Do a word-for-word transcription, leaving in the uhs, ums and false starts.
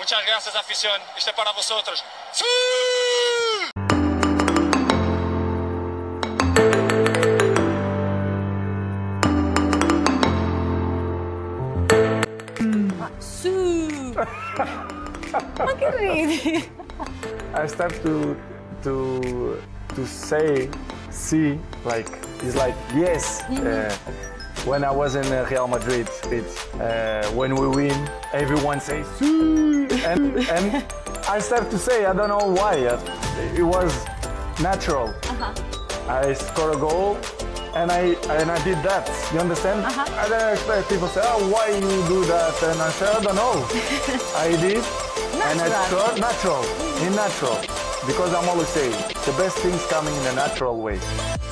Muchas gracias, afición. Este es para vosotros. ¡Sí! Su! Ma che ridi? I start to to to say "sí" like it's like yes. Mm-hmm. uh, when I was in uh, Real Madrid, it's uh, when we win, everyone says "sí," and and I start to say I don't know why. uh, It was natural. Uh-huh. I score a goal. And I and I did that. You understand? Uh-huh. I don't expect people say, "Oh, why you do that?" And I say, "I don't know." I did, and I Natural. scored natural, in natural, because I'm always saying the best things coming in a natural way.